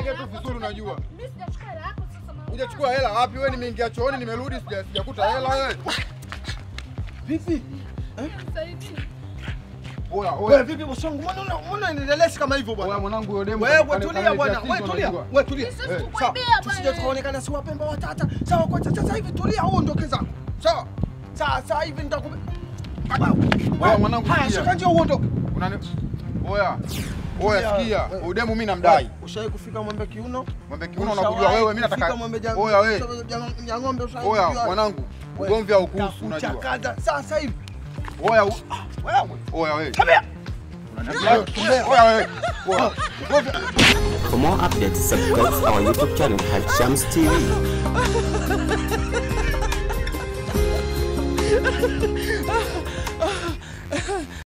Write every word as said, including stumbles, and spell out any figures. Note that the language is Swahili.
niongee tu vizuri unajua. Mimi sijachukua hela yako sasa mama. Hujachukua hela wapi wewe? Nimeingia chooni nimerudi sijakuta hela wewe. Vipi? Eh? Nisaidie. Oya, oya. Wewe vipi bosi wangu? Mbona mbona unaendelea kama hivyo bwana? Oya mwanangu yule demu. Wewe tulia bwana. Wewe tulia. Wewe tulia. Sawa. Tusije tukaonekana si wapemba watata. Sawa kwa sasa hivi tulia uondoke zako. Sawa. Sasa hivi nitakupa. Oya mwanangu. Haya shika njoo uondoke. Unani Oya. Oya sikia. Udemu mimi namdai. Ushawahi kufika Mwembe Kiuno? Mwembe Kiuno unakujua wewe mimi nataka. Oya wewe. Ya ng'ombe ushawahi. Oya mwanangu. Ugomvi au kuhusu unajua. Chakaza sasa hivi. Oya wewe. Oya wewe. Tabia. Oya wewe. For more updates, subscribe to our YouTube channel at Shams T V.